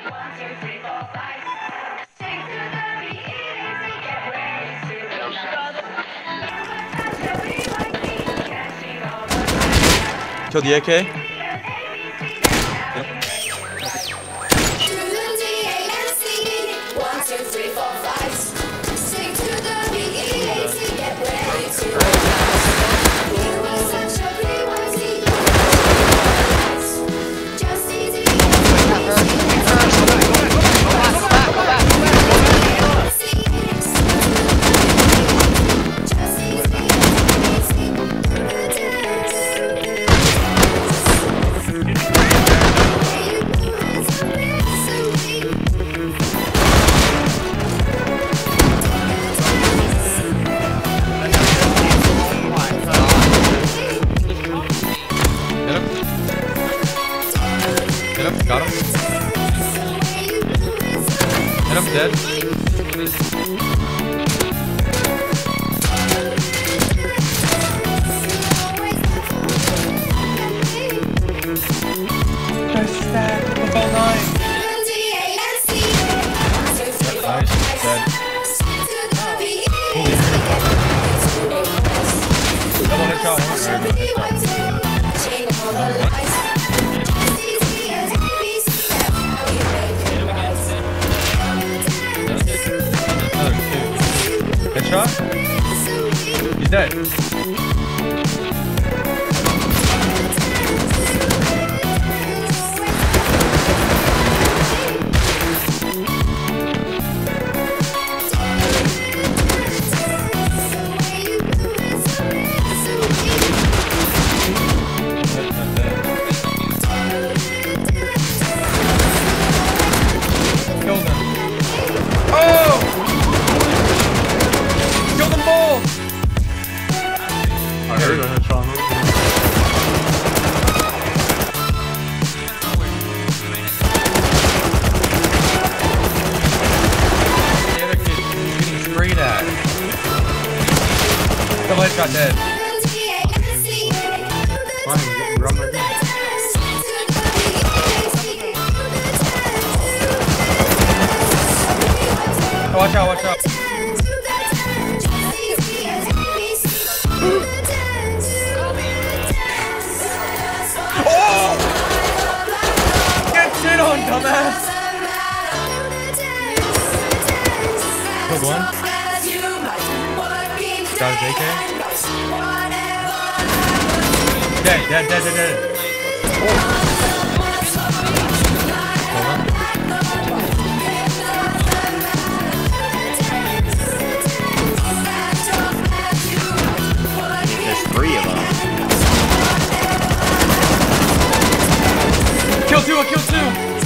Kill the AK. Got him. Hit him, dead. Nice stat. About 9. Nice, dead. Holy double headshot. Headshot? He's dead. Kill them. Oh! Kill them both! I heard a headshot. The other kid getting sprayed at. Double headshot dead. Fine, run my gun. Oh, watch out, watch out. Oh! Get shit on, dumbass! Killed one. Got his AK. Dead. Oh. There's 3 of them. Kill 2, I killed 2!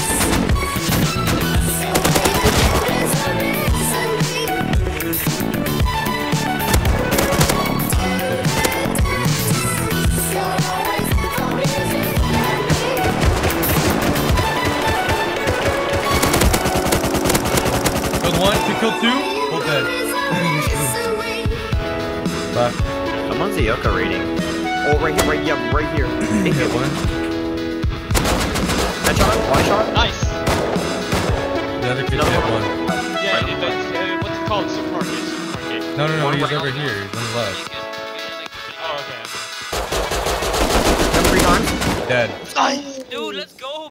Killed 1, you killed 2, both dead. Back. Someone's a Yoka rating. Oh, right here. They hit one. Headshot, one shot. Nice. The other kid hit one. Yeah, what's it called? Supermarket. No, he's over here. He's on the left. Oh, okay. Number 3 gone. Dead. Nice, dude. Let's go.